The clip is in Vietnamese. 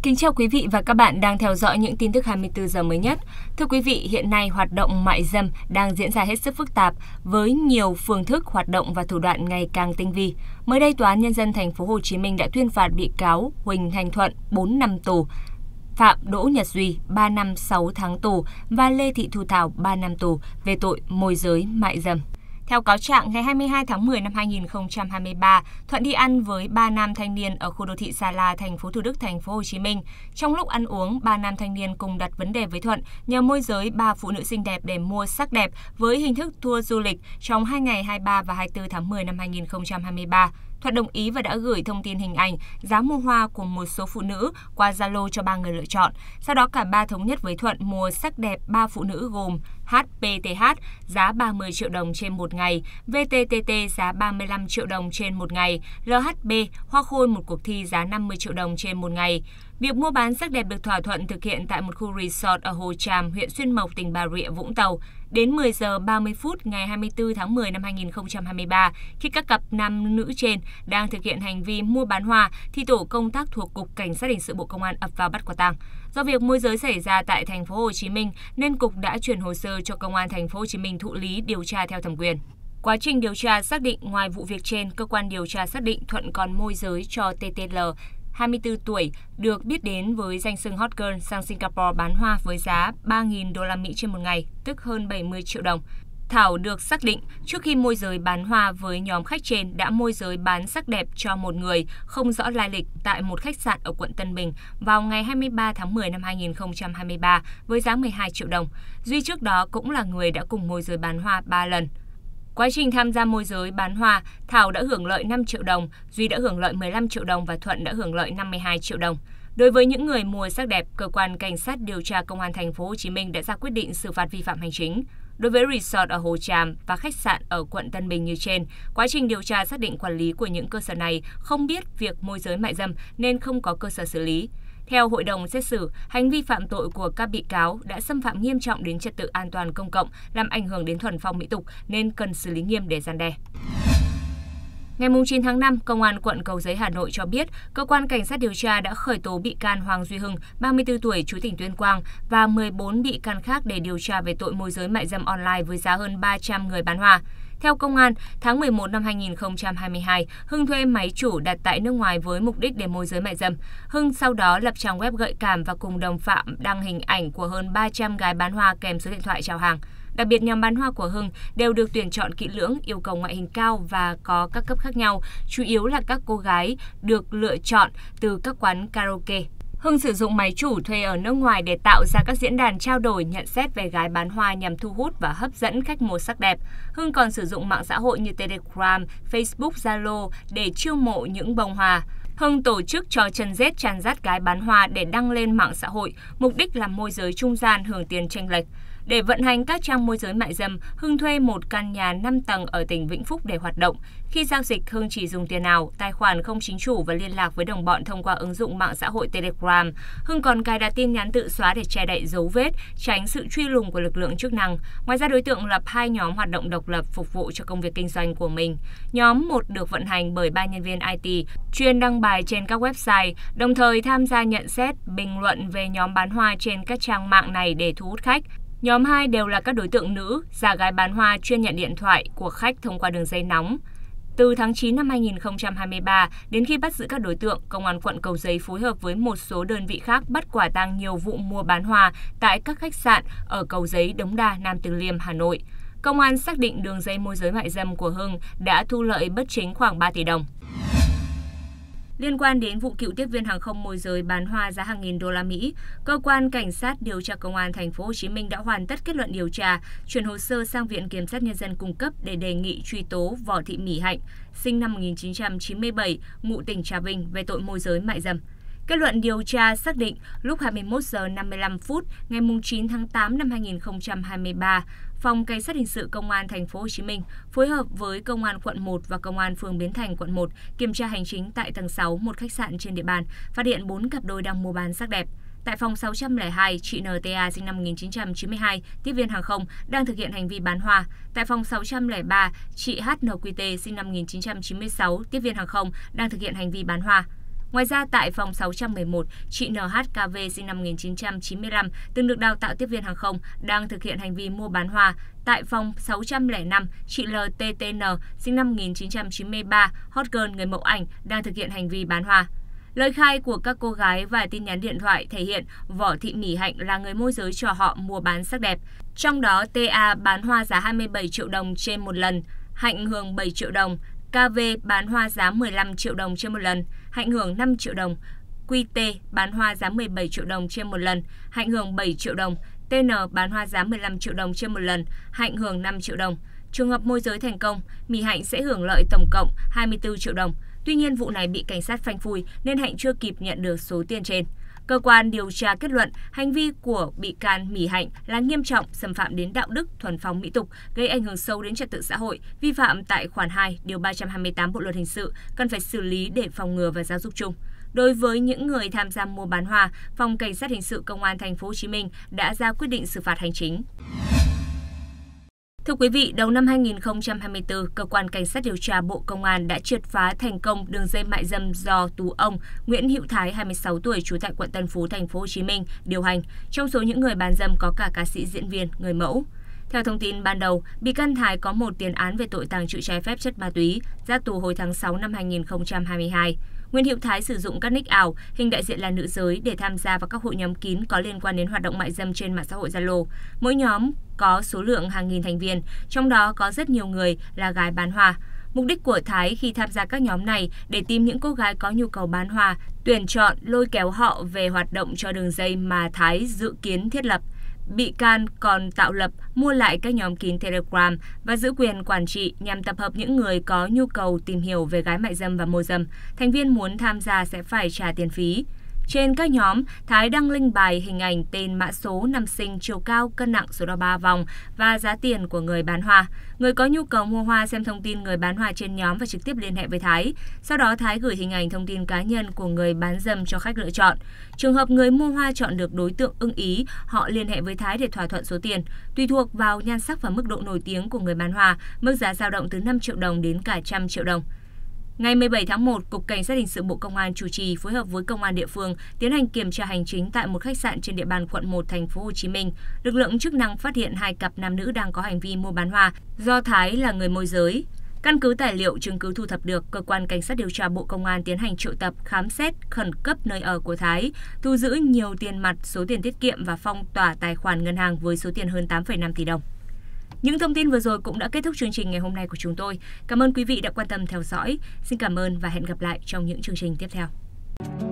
Kính chào quý vị và các bạn đang theo dõi những tin tức 24 giờ mới nhất. Thưa quý vị, hiện nay hoạt động mại dâm đang diễn ra hết sức phức tạp với nhiều phương thức hoạt động và thủ đoạn ngày càng tinh vi. Mới đây, Tòa án Nhân dân thành phố Hồ Chí Minh đã tuyên phạt bị cáo Huỳnh Thanh Thuận 4 năm tù, Phạm Đỗ Nhật Duy 3 năm 6 tháng tù và Lê Thị Thu Thảo 3 năm tù về tội môi giới mại dâm. Theo cáo trạng, ngày 22 tháng 10 năm 2023, Thuận đi ăn với 3 nam thanh niên ở khu đô thị Sa La, thành phố Thủ Đức, thành phố Hồ Chí Minh. Trong lúc ăn uống, 3 nam thanh niên cùng đặt vấn đề với Thuận nhờ môi giới 3 phụ nữ xinh đẹp để mua sắc đẹp với hình thức tour du lịch trong 2 ngày 23 và 24 tháng 10 năm 2023. Thuận đồng ý và đã gửi thông tin hình ảnh, giá mua hoa của một số phụ nữ qua Zalo cho 3 người lựa chọn. Sau đó cả ba thống nhất với Thuận mua sắc đẹp 3 phụ nữ gồm HPTH giá 30 triệu đồng trên một ngày, VTTT giá 35 triệu đồng trên một ngày, LHB hoa khôi một cuộc thi giá 50 triệu đồng trên một ngày. Việc mua bán sắc đẹp được thỏa thuận thực hiện tại một khu resort ở Hồ Tràm, huyện Xuyên Mộc, tỉnh Bà Rịa, Vũng Tàu. Đến 10 giờ 30 phút ngày 24 tháng 10 năm 2023, khi các cặp nam nữ trên đang thực hiện hành vi mua bán hoa, thì tổ công tác thuộc Cục Cảnh sát Hình sự Bộ Công an ập vào bắt quả tang. Do việc môi giới xảy ra tại thành phố Hồ Chí Minh nên cục đã chuyển hồ sơ cho Công an thành phố Hồ Chí Minh thụ lý điều tra theo thẩm quyền. Quá trình điều tra xác định, ngoài vụ việc trên, cơ quan điều tra xác định Thuận còn môi giới cho TTL 24 tuổi, được biết đến với danh xưng hot girl, sang Singapore bán hoa với giá 3.000 đô la Mỹ trên một ngày, tức hơn 70 triệu đồng. Thảo được xác định trước khi môi giới bán hoa với nhóm khách trên đã môi giới bán sắc đẹp cho một người không rõ lai lịch tại một khách sạn ở quận Tân Bình vào ngày 23 tháng 10 năm 2023 với giá 12 triệu đồng. Duy trước đó cũng là người đã cùng môi giới bán hoa 3 lần. Quá trình tham gia môi giới bán hoa, Thảo đã hưởng lợi 5 triệu đồng, Duy đã hưởng lợi 15 triệu đồng và Thuận đã hưởng lợi 52 triệu đồng. Đối với những người mua sắc đẹp, cơ quan cảnh sát điều tra Công an thành phố Hồ Chí Minh đã ra quyết định xử phạt vi phạm hành chính. Đối với resort ở Hồ Tràm và khách sạn ở quận Tân Bình như trên, quá trình điều tra xác định quản lý của những cơ sở này không biết việc môi giới mại dâm nên không có cơ sở xử lý. Theo hội đồng xét xử, hành vi phạm tội của các bị cáo đã xâm phạm nghiêm trọng đến trật tự an toàn công cộng, làm ảnh hưởng đến thuần phong mỹ tục nên cần xử lý nghiêm để răn đe. Ngày 9 tháng 5, Công an quận Cầu Giấy, Hà Nội cho biết, cơ quan cảnh sát điều tra đã khởi tố bị can Hoàng Duy Hưng, 34 tuổi, trú tỉnh Tuyên Quang và 14 bị can khác để điều tra về tội môi giới mại dâm online với giá hơn 300 người bán hoa. Theo công an, tháng 11 năm 2022, Hưng thuê máy chủ đặt tại nước ngoài với mục đích để môi giới mại dâm. Hưng sau đó lập trang web gợi cảm và cùng đồng phạm đăng hình ảnh của hơn 300 gái bán hoa kèm số điện thoại chào hàng. Đặc biệt, nhóm bán hoa của Hưng đều được tuyển chọn kỹ lưỡng, yêu cầu ngoại hình cao và có các cấp khác nhau, chủ yếu là các cô gái được lựa chọn từ các quán karaoke. Hưng sử dụng máy chủ thuê ở nước ngoài để tạo ra các diễn đàn trao đổi nhận xét về gái bán hoa nhằm thu hút và hấp dẫn khách mua sắc đẹp. Hưng còn sử dụng mạng xã hội như Telegram, Facebook, Zalo để chiêu mộ những bông hoa. Hưng tổ chức trò chân rết chăn dắt gái bán hoa để đăng lên mạng xã hội, mục đích là môi giới trung gian hưởng tiền chênh lệch. Để vận hành các trang môi giới mại dâm, Hưng thuê một căn nhà 5 tầng ở tỉnh Vĩnh Phúc để hoạt động. Khi giao dịch, Hưng chỉ dùng tiền ảo, tài khoản không chính chủ và liên lạc với đồng bọn thông qua ứng dụng mạng xã hội Telegram. Hưng còn cài đặt tin nhắn tự xóa để che đậy dấu vết, tránh sự truy lùng của lực lượng chức năng. Ngoài ra, đối tượng lập 2 nhóm hoạt động độc lập phục vụ cho công việc kinh doanh của mình. Nhóm 1 được vận hành bởi 3 nhân viên IT, chuyên đăng bài trên các website, đồng thời tham gia nhận xét, bình luận về nhóm bán hoa trên các trang mạng này để thu hút khách. Nhóm 2 đều là các đối tượng nữ, giả gái bán hoa chuyên nhận điện thoại của khách thông qua đường dây nóng. Từ tháng 9 năm 2023 đến khi bắt giữ các đối tượng, Công an quận Cầu Giấy phối hợp với một số đơn vị khác bắt quả tang nhiều vụ mua bán hoa tại các khách sạn ở Cầu Giấy, Đống Đa, Nam Từ Liêm, Hà Nội. Công an xác định đường dây môi giới mại dâm của Hưng đã thu lợi bất chính khoảng 3 tỷ đồng. Liên quan đến vụ cựu tiếp viên hàng không môi giới bán hoa giá hàng nghìn đô la Mỹ, cơ quan cảnh sát điều tra Công an thành phố Hồ Chí Minh đã hoàn tất kết luận điều tra, chuyển hồ sơ sang Viện Kiểm sát Nhân dân cung cấp để đề nghị truy tố Võ Thị Mỹ Hạnh, sinh năm 1997, ngụ tỉnh Trà Vinh về tội môi giới mại dâm. Kết luận điều tra xác định lúc 21 giờ 55 phút ngày 9 tháng 8 năm 2023, Phòng Cảnh sát Hình sự Công an thành phố Hồ Chí Minh phối hợp với Công an quận 1 và Công an phường Bến Thành quận 1 kiểm tra hành chính tại tầng 6 một khách sạn trên địa bàn, phát hiện 4 cặp đôi đang mua bán sắc đẹp. Tại phòng 602, chị NTA sinh năm 1992, tiếp viên hàng không, đang thực hiện hành vi bán hoa. Tại phòng 603, chị HNQT sinh năm 1996, tiếp viên hàng không, đang thực hiện hành vi bán hoa. Ngoài ra, tại phòng 611, chị NHKV sinh năm 1995, từng được đào tạo tiếp viên hàng không, đang thực hiện hành vi mua bán hoa. Tại phòng 605, chị LTTN sinh năm 1993, hot girl người mẫu ảnh, đang thực hiện hành vi bán hoa. Lời khai của các cô gái và tin nhắn điện thoại thể hiện Võ Thị Mỹ Hạnh là người môi giới cho họ mua bán sắc đẹp. Trong đó, TA bán hoa giá 27 triệu đồng trên một lần, Hạnh hưởng 7 triệu đồng, KV bán hoa giá 15 triệu đồng trên một lần, Hạnh hưởng 5 triệu đồng, QT bán hoa giá 17 triệu đồng trên một lần, Hạnh hưởng 7 triệu đồng, TN bán hoa giá 15 triệu đồng trên một lần, Hạnh hưởng 5 triệu đồng. Trường hợp môi giới thành công, Mỹ Hạnh sẽ hưởng lợi tổng cộng 24 triệu đồng. Tuy nhiên, vụ này bị cảnh sát phanh phui nên Hạnh chưa kịp nhận được số tiền trên. Cơ quan điều tra kết luận hành vi của bị can Mỹ Hạnh là nghiêm trọng, xâm phạm đến đạo đức, thuần phong mỹ tục, gây ảnh hưởng sâu đến trật tự xã hội, vi phạm tại khoản 2, điều 328 Bộ luật hình sự, cần phải xử lý để phòng ngừa và giáo dục chung. Đối với những người tham gia mua bán hoa, Phòng Cảnh sát hình sự Công an Thành phố Hồ Chí Minh đã ra quyết định xử phạt hành chính. Thưa quý vị, đầu năm 2024, Cơ quan Cảnh sát điều tra Bộ Công an đã triệt phá thành công đường dây mại dâm do tú ông Nguyễn Hữu Thái, 26 tuổi, trú tại quận Tân Phú, Thành phố Hồ Chí Minh điều hành. Trong số những người bán dâm có cả ca sĩ, diễn viên, người mẫu. Theo thông tin ban đầu, bị can Thái có một tiền án về tội tàng trữ trái phép chất ma túy, ra tù hồi tháng 6 năm 2022. Nguyễn Hữu Thái sử dụng các nick ảo, hình đại diện là nữ giới để tham gia vào các hội nhóm kín có liên quan đến hoạt động mại dâm trên mạng xã hội Zalo. Mỗi nhóm có số lượng hàng nghìn thành viên, trong đó có rất nhiều người là gái bán hoa. Mục đích của Thái khi tham gia các nhóm này để tìm những cô gái có nhu cầu bán hoa, tuyển chọn, lôi kéo họ về hoạt động cho đường dây mà Thái dự kiến thiết lập. Bị can còn tạo lập, mua lại các nhóm kín Telegram và giữ quyền quản trị nhằm tập hợp những người có nhu cầu tìm hiểu về gái mại dâm và môi dâm. Thành viên muốn tham gia sẽ phải trả tiền phí. Trên các nhóm, Thái đăng link bài, hình ảnh, tên, mã số, năm sinh, chiều cao, cân nặng, số đo 3 vòng và giá tiền của người bán hoa. Người có nhu cầu mua hoa xem thông tin người bán hoa trên nhóm và trực tiếp liên hệ với Thái. Sau đó Thái gửi hình ảnh, thông tin cá nhân của người bán dâm cho khách lựa chọn. Trường hợp người mua hoa chọn được đối tượng ưng ý, họ liên hệ với Thái để thỏa thuận số tiền. Tùy thuộc vào nhan sắc và mức độ nổi tiếng của người bán hoa, mức giá dao động từ 5 triệu đồng đến cả 100 triệu đồng. Ngày 17 tháng 1, Cục Cảnh sát hình sự Bộ Công an chủ trì phối hợp với công an địa phương tiến hành kiểm tra hành chính tại một khách sạn trên địa bàn quận 1 Thành phố Hồ Chí Minh. Lực lượng chức năng phát hiện 2 cặp nam nữ đang có hành vi mua bán hoa do Thái là người môi giới. Căn cứ tài liệu chứng cứ thu thập được, Cơ quan Cảnh sát điều tra Bộ Công an tiến hành triệu tập, khám xét khẩn cấp nơi ở của Thái, thu giữ nhiều tiền mặt, số tiền tiết kiệm và phong tỏa tài khoản ngân hàng với số tiền hơn 8,5 tỷ đồng. Những thông tin vừa rồi cũng đã kết thúc chương trình ngày hôm nay của chúng tôi. Cảm ơn quý vị đã quan tâm theo dõi. Xin cảm ơn và hẹn gặp lại trong những chương trình tiếp theo.